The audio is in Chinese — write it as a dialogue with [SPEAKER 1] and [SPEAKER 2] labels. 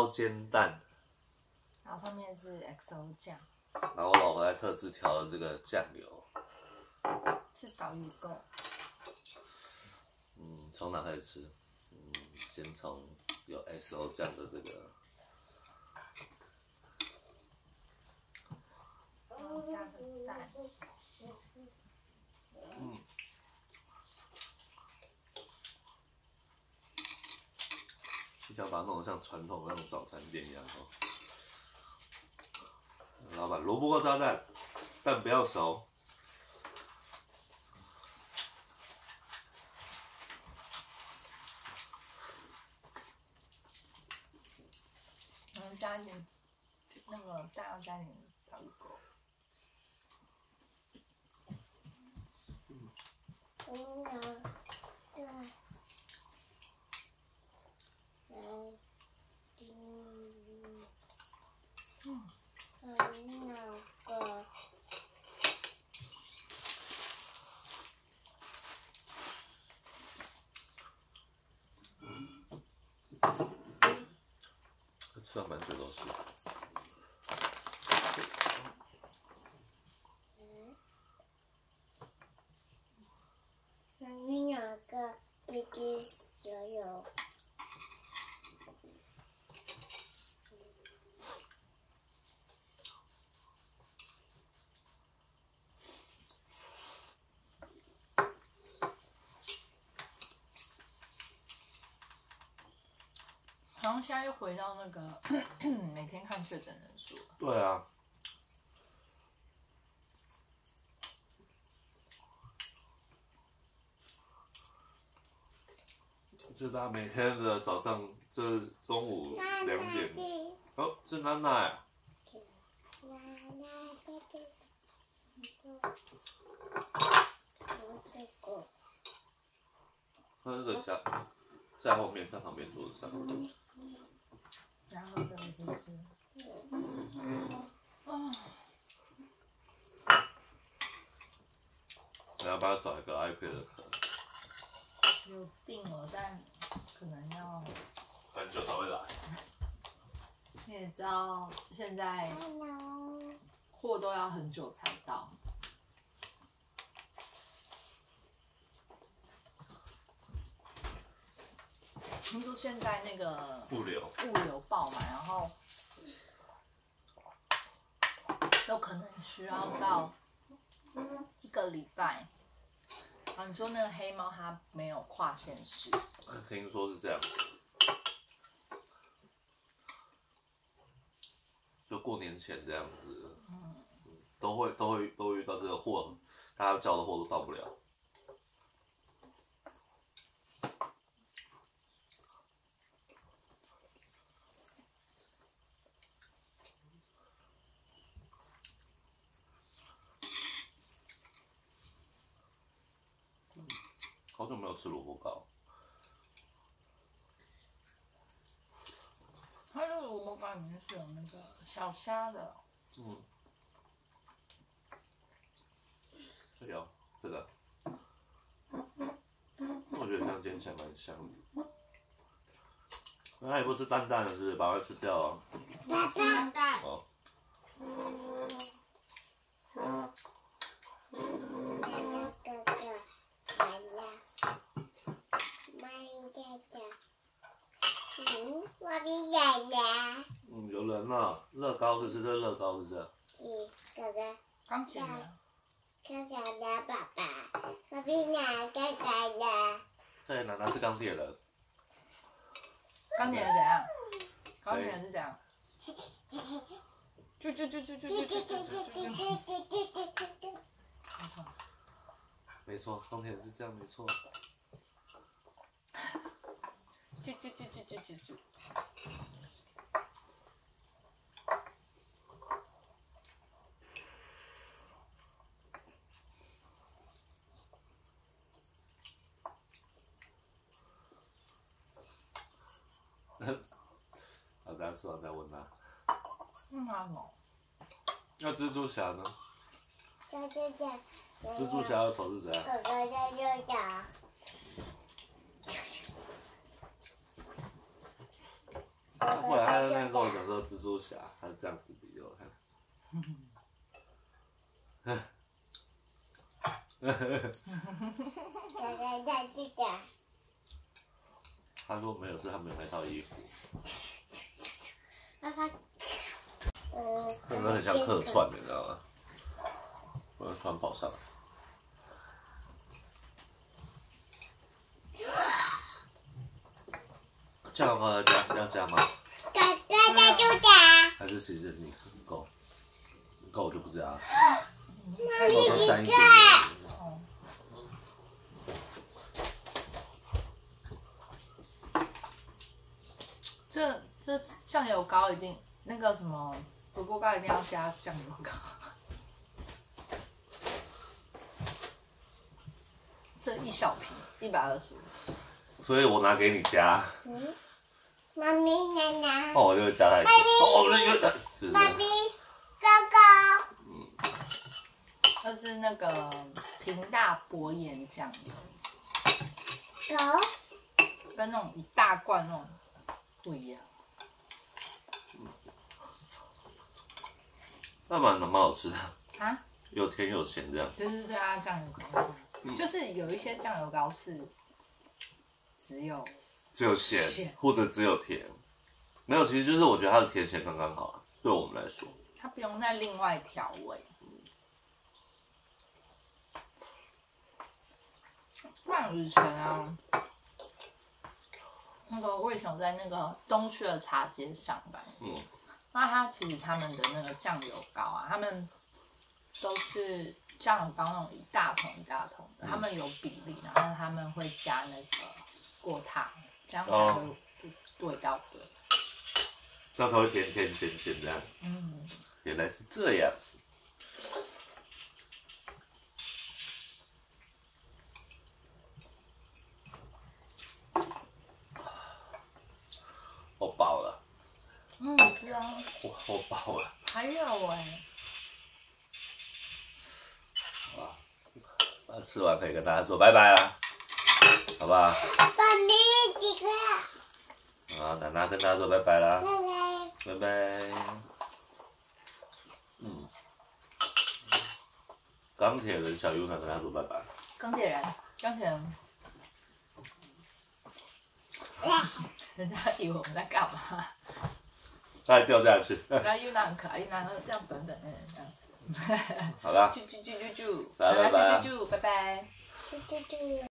[SPEAKER 1] 刀煎蛋，
[SPEAKER 2] 然后上面是 XO 酱，
[SPEAKER 1] 然后我老婆还特制调了这个酱油。
[SPEAKER 2] 是导鱼购。
[SPEAKER 1] 从哪开始吃？先从有 XO 酱的这个。
[SPEAKER 2] 然后加个蛋。
[SPEAKER 1] 就想把它弄得像传统那种早餐店一样哦。老板，萝卜或炸蛋，蛋不要熟。
[SPEAKER 2] 然后加一点那个蛋，要加一点导鱼购。
[SPEAKER 1] 吃了蛮久都是。
[SPEAKER 3] 两个弟弟有。
[SPEAKER 2] 好像现在又回到那个每天看确诊人数了。
[SPEAKER 1] 对啊。就大家每天的早上，就是中午2点。哦，是奶奶。他这个在后面，在旁边桌子上。
[SPEAKER 2] 然后这个就是
[SPEAKER 1] 我要不要找一个 iPad 的壳？
[SPEAKER 2] 有订了，但可能要
[SPEAKER 1] 很久才会来。
[SPEAKER 2] 你也知道，现在货都要很久才到。听说现在那个
[SPEAKER 1] 物流
[SPEAKER 2] 爆满，然后有可能需要到1个礼拜。啊，你说那个黑猫它没有跨县市？
[SPEAKER 1] 听说是这样，就过年前这样子，都会遇到这个货，大家叫的货都到不了。好久没有吃萝卜糕。
[SPEAKER 2] 它这个萝卜糕里面是有那个小虾的。
[SPEAKER 1] 有这个，我觉得这样煎起来蛮香的。那也不吃蛋蛋了，是不是？把它吃掉啊。
[SPEAKER 3] 蛋蛋。
[SPEAKER 1] 哦。有人了，乐高是不是？这是乐高是不是？
[SPEAKER 3] 哥哥。
[SPEAKER 2] 钢铁人。
[SPEAKER 3] 哥哥的爸爸，我比哪哥哥的？
[SPEAKER 1] 对，奶奶是钢铁人。
[SPEAKER 2] 钢铁人怎样？钢铁人是怎样？就。
[SPEAKER 1] 没错，钢铁人是这样，没错。
[SPEAKER 2] 就。
[SPEAKER 1] 好，大家吃完再问他。
[SPEAKER 2] 好浓。
[SPEAKER 1] 那蜘蛛侠呢？蜘蛛侠的手是怎样？
[SPEAKER 3] 哥哥的右脚。
[SPEAKER 1] 后来他那天跟我讲说蜘蛛侠，他是这样子比给我看。他说没有，是他没有那套衣服。
[SPEAKER 3] 爸爸，
[SPEAKER 1] 真的很像客串的，你知道吗？我突然跑上来。酱油膏要加吗？
[SPEAKER 3] 就打。
[SPEAKER 1] 还是其实你很够？够我就不加了。
[SPEAKER 3] 妈咪
[SPEAKER 1] 我沾一点点。
[SPEAKER 2] 这酱油膏一定那个什么火锅膏一定要加酱油膏。这一小瓶125。
[SPEAKER 1] 所以我拿给你加。
[SPEAKER 3] 妈咪奶奶。
[SPEAKER 1] 哦，我就会加太多。哦，那个是不是？
[SPEAKER 3] 妈咪哥哥。
[SPEAKER 2] 这是那个平大薄盐酱油，
[SPEAKER 3] 狗。
[SPEAKER 2] 跟那种一大罐那种不一样。
[SPEAKER 1] 那蛮好吃的。
[SPEAKER 2] 啊？
[SPEAKER 1] 又甜又咸这样。
[SPEAKER 2] 对啊，酱油膏。就是有一些酱油膏是只有
[SPEAKER 1] 咸，或者只有甜，没有，其实就是我觉得它的甜咸刚刚好啊，对我们来说。
[SPEAKER 2] 它不用再另外调味。像以前啊，那个我以前在那个东区的茶街上班，那其实他们的那个酱油膏啊，他们都是酱油膏那种一大桶一大桶的，他们有比例，然后他们会加那个果糖，这样才会味道对。
[SPEAKER 1] 这样才会甜甜咸咸这样。原来是这样子。我饱了。
[SPEAKER 2] 是啊。
[SPEAKER 1] 我饱了。
[SPEAKER 2] 还有哎。
[SPEAKER 1] 那吃完可以跟大家说拜拜啦，好不好？
[SPEAKER 3] 爸咪几个？
[SPEAKER 1] 啊，奶奶跟大家说拜拜啦，
[SPEAKER 3] 拜拜。
[SPEAKER 1] 拜拜。钢铁人小 U 跟大家说拜拜。
[SPEAKER 2] 钢铁人。人家以为我们在干嘛？
[SPEAKER 1] 他还掉下去。
[SPEAKER 2] 然后又很可爱，然后这样短短的这样子。
[SPEAKER 1] 好啦，
[SPEAKER 2] 啾，
[SPEAKER 1] 拜拜，
[SPEAKER 2] 拜拜。
[SPEAKER 3] 啾啾啾。